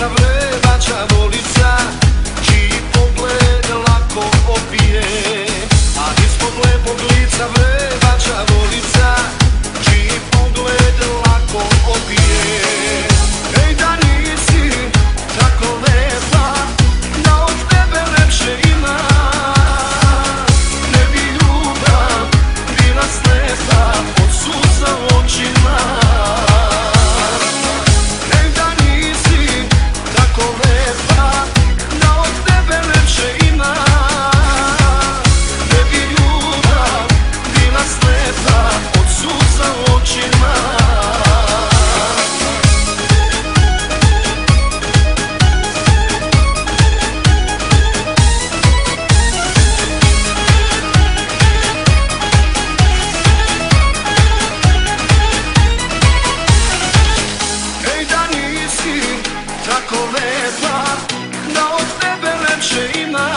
poglica, vrebača volica, čiji pogled lako opije. A ispod lepog lica vrebača volica, čiji pogled lako opije. Ej, da nisi tako lepa, da od tebe lepše ima, ne bi ljubav bila slepa od suza u očima. Tako lepa, da od tebe lepše ima.